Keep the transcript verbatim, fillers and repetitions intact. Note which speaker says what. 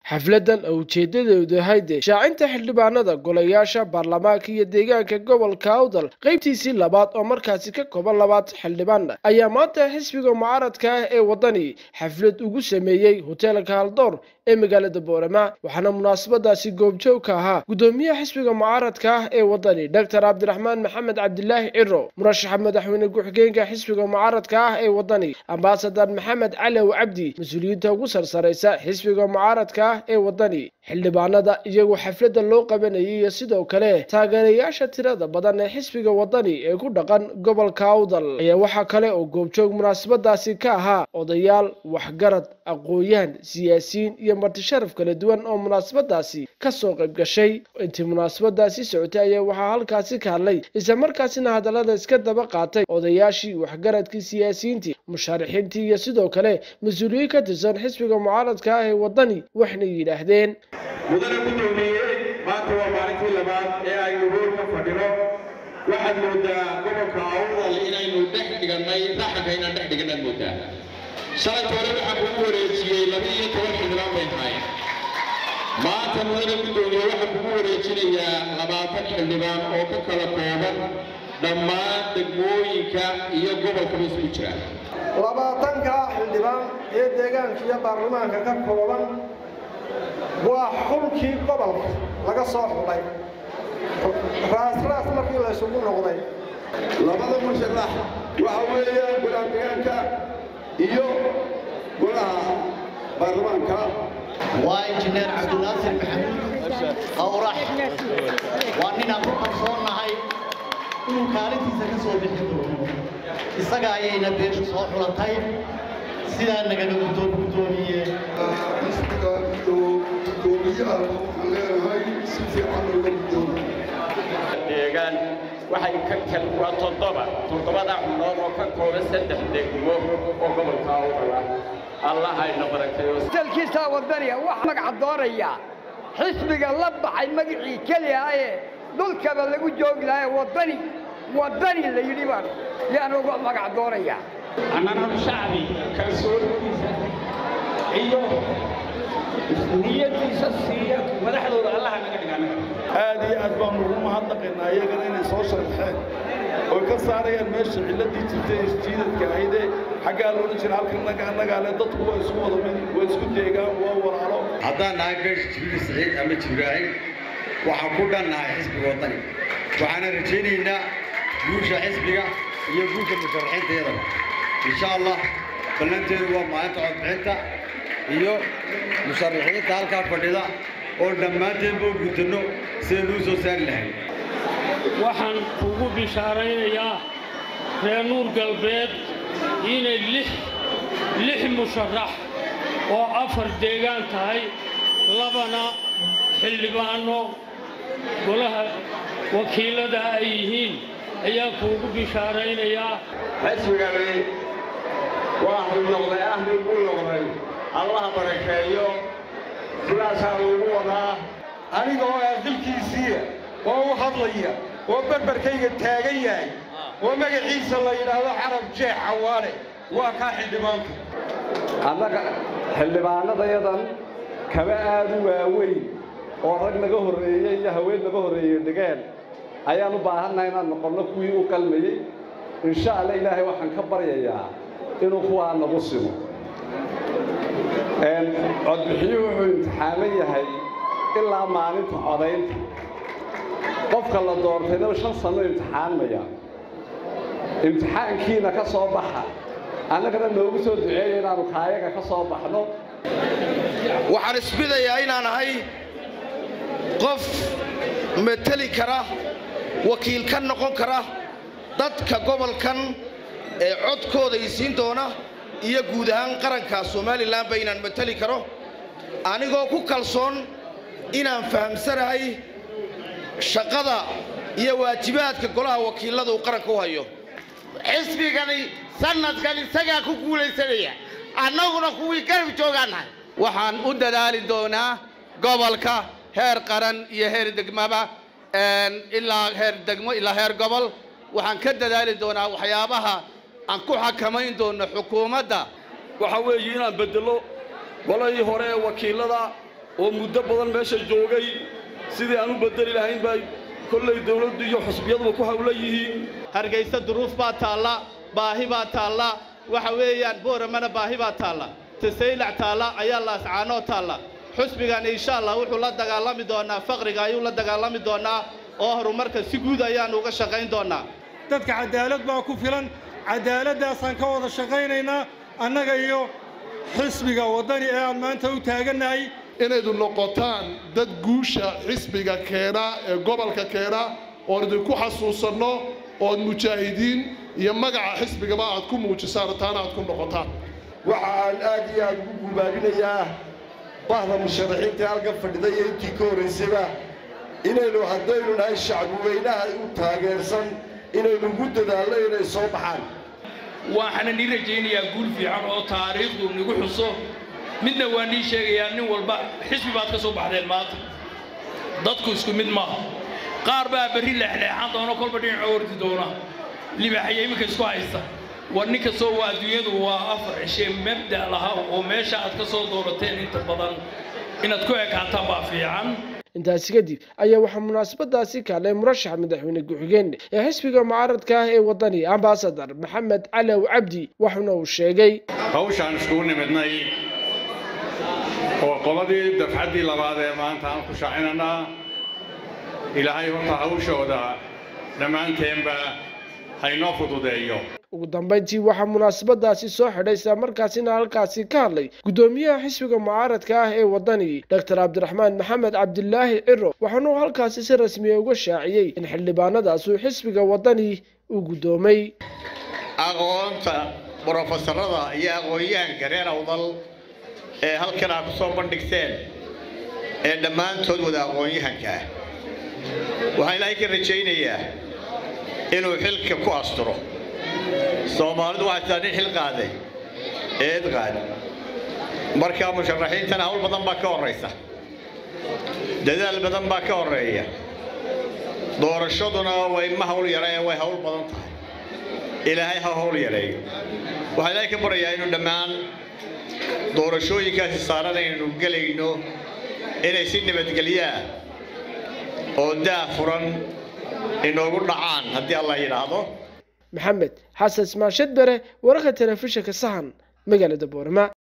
Speaker 1: xafladan oo ujeedadeedu ahayd shaacinta xildhibaanada golayaasha baarlamaanka iyo deegaanka gobolka Awdal qaybtiisii labaad oo markaasi ka kooban labaad xildhibaan ayaa maanta xisbiga mucaaradka ah ee wadani xaflad ugu sameeyay hoteelka Haldoor ee magaalada Boorama waxaana munaasabadaasi goobjoog ka ahaa gudoomiyaha xisbiga mucaaradka ah ee wadani Doctor Cabdiraxmaan Maxamed Cabdilaahi Ciro murashaxa madaxweyne ku-xigeenka xisbiga mucaaradka ah ee wadani ambassador Maxamed Cali Cabdi mas'uuliyiinta ugu sarsareysa xisbiga mucaaradka ee wadani xildhibaanada iyagu xafladda loo qabanayay iyo sidoo kale taageerayaasha tirada badan ee xisbiga wadani ee ku dhaqan gobolka Awdal ayaa waxa kale oo goobjoog munaasabadaasi ka ahaa odayaal waxgarad aqooyahan siyaasiyiin iyo marti sharaf kala duwan oo munaasabadaasi ka soo qayb gashay intii munaasabadaasi socotay ayaa waxa halkaasi ka hadlay isla markaasina hadalada iska daba qaatay odayaashii waxgaradkii siyaasiyiintii musharaxiintii iyo sidoo kale mas'uuliyiin ka tirsan xisbiga mucaaradka ah ee wadani waxna yiraahdeen
Speaker 2: mudane gudoomiye maanta waa maalintii labaad ee aynu hoolka fadhino waxaad moodaa gobolka Awdal inaynu dhex dhiganay raxanka inaan dhex dhiganay moodaa shalay hore waxaan kugu wareejiyey laba iyo toban xildhibaan bay ahaayeen maanta mudane gudoomiye waxaan kugu wareejinayaa labaatan xildhibaan oo ka kala kooban dhammaan degmooyinka iyo gobolka isugu jira
Speaker 3: labaatanka xildhibaan ee deegaanka iyo baarlamaanka ka kooban waa xulkii gobolka laga soo xulay raas raas markii la isugu noqday
Speaker 2: labada musharax waxa weeyaan golaha deegaanka iyo golaha baarlamaanka
Speaker 4: waa injineer Cabdinaasir Maxamuud Qawrax waa nin aan ku kalsoonahay inuu kaalintiisa ka soo bixi doono isaga ayayna beeshu soo xulatay sidaa nagaga gudoomiye
Speaker 5: xisbiga gudoomiyaha waxaan leenahay si fiican uga gudoomiye
Speaker 6: deegaan waxay ka kal waa toddoba toddobada xubnood oo ka kooban saddex degmo oo gobolka Awdal ah Allah hayna barakeeyo
Speaker 7: dalkiisa wadaniga wax magac dooraya xisbiga la baxay magacii kaliya ee dhulkaba lagu jooglaay wadani wadani la yiri baan yaan ugu magac dooraya
Speaker 6: anana shacbi kalsoonidiisa iyo niyadiisa siiya madaxdooda Allah naga dhigana
Speaker 5: aad iyo aad baan ugu mahadnaqaynaa iyagana inay soo sharxeen oo ka saarayaan meesha ciladii jirtay isjiidadka ahaydee xaggaa loola jira halkan naga annagaa le dadku waa isku wada mid waa isku deegaan waa walaalo
Speaker 8: haddaan nahay beesha jibriil saciid ama jibraahin waxaan ku dhannahay xisbiga wadani waxaana rajaynaynaa guusha xisbiga iyo guusha musharaxiintayadaba insha allah ballanteedu waa maalinta codbixinta iyo musharaxiinta halkaa fadhida oo dhammaanteedba u gudanno sidaynu u soo saari lahayn
Speaker 9: waxaan ugu bishaaraynayaa reer nuur galbeed inay lix lix musharax oo afar deegaan tahay labana xildhibaano golaha wakiilada ay yihiin ayaa kuugu bishaaraynayaa
Speaker 2: xisbigani waa xul noqday ahli ku noqday Allah barakeeyo sidaasaa lagu wadaa aniga oo aqalkiisii oo u hadlaya oo barbarkayga taagan yahay oo magaciisa la yidhaahdo Carab Jeex Cawaale waa ka xildhibaanka
Speaker 10: annaga xildhibaanadayadan kaba aad u waaweyn oo rag naga horreeyay iyo haween naga horreeyay degaan ayaan u baahannahay inaan noqono kuwii u qalmayay insha Allah ilaahay waxaan ka baryayaa inuu kuwaa nagu simo een codbixiyuhu wuxuu imtixaaman yahay ilaa maalinta codaynta qofka la doortayna shan sano imtixaanmaya imtixaankiina ka soo baxa annagana noogu soo duceeyay inaanu kaayaga ka soo baxno
Speaker 11: waxaan isbidayaa inaan ahay qof matali kara wakiil ka noqon kara dadka gobolkan ee codkooda isiin doona iyo guud ahaan qaranka Soomaaliland ba inaan matali karo anigoo ku kalsoon inaan fahamsanahay shaqada iyo waajibaadka golaha wakiilada uu qaranka u hayo
Speaker 12: xisbigani sanadkan isaga ku guuleysanaya annaguna kuwii garab joogaanahay
Speaker 11: waxaan u dadaali doonaa gobolka heer qaran iyo heer degmaba een ilaa heer degmo ilaa heer gobol waxaan ka dadaali doonaa waxyaabaha aan ku xakamayn doono xukuumadda
Speaker 13: waxa weeye inaan bedelo golay hore wakiilada
Speaker 5: oo muddo badan meesha joogay sidii aan u bedeli lahayn bay kolley dawladdu iyo xusbiyaduba ku hawlan yihiin
Speaker 4: hargeysa duruuf baa taalla baahi baa taalla waxa weeyaan booramana baahi baa taalla tasaylac taalla ayaa laascaanoo taalla xusbigan insha allah wuxuu la dagaalami doonaa faqriga ayuu la dagaalami doonaa oo horumarka si guud ayaan uga shaqayn doonaa
Speaker 13: dadka cadaalad baa ku filan cadaaladdaasaan ka wada shaqaynaynaa annaga iyo xisbiga waddani ee aan maanta u taagannahay
Speaker 14: inaydu noqotaan dad guusha xisbiga keena ee gobolka keena oon idinku xasuusanno ood mujaahidiin iyo magaca xisbigaba aad ku muujisaan taana aad ku noqotaan
Speaker 3: waxa aan aad iyo aad ugu gubaabinayaa bahda musharaxiinta halka fadhiday ee intii ka horraysayba inaynu haddaynu nahay shacbi weynaha u taageersan inaynu ugu dadaalno inay soo baxaan
Speaker 15: waxaan nii rajaynayaa guul fiican oo taariikhdu nagu xuso midna waan nii sheegayaa nin walba xisbi baad ka soo baxdeen maanta dadku isku mid maaha qaar baa berri leexleexan doona kolba dhinaca ordi doona libaaxaya iminka isku haysta war ninka soo waa adduunyadu waa afar cishe mabda' laha oo meesha aad ka soo doorateen inta badan inaad ku ekaataan baa fiican
Speaker 1: intaasi kadib ayaa waxaa munaasabadaasi kaalay murashax madaxweyne ku-xigeen ee xisbiga mucaaradka ah ee waddani ambasadar maxamed calow cabdi waxaana uu sheegay
Speaker 16: hawshaan iskugu nimidnay oo qoladii dafcaddii labaad ee maanta aan ku shaacinanaa ilaahay horta hawshooda dhammaanteenba haynoo fududeeyo
Speaker 1: ugu dambeyntii waxaa munaasabadaasi soo xidhay isla markaasina halkaasi ka hadlay guddoomiyaha xisbiga mucaaradka ah ee waddani doctor cabdiraxmaan maxamed cabdilaahi ciro waxaanuu halkaasi si rasmiya uga shaaciyey in xildhibaanadaas uu xisbiga waddani uu guddoomay
Speaker 17: aqoonta brofesorada iyo aqoon-yahanka reer awdal ee halkan aad ku soo bandhigteen ee dhammaantood wada aqoon-yahanka ah waxaan ilaahay ka rajaynayaa inuu xilka ku asturo soomaalidu waxay tahay nin xil qaaday eed qaad markaa musharaxiintana hawl badan baa ka horraysa dadaal badan baa ka horreeya doorashaduna way ma hawl yareen way hawl badan tahay ilaahay ha hawl yareeyo waxaan ilaahay ka baryayaa inuu dhammaan doorashooyinkaasi saaran aynu gelayno inay si nabadgelyaa oo daa furan inoogu dhacaan haddii allah yidhaahdo
Speaker 1: maxamed xasan ismaan shadbere wararka telefishinka sahan magaalada boorama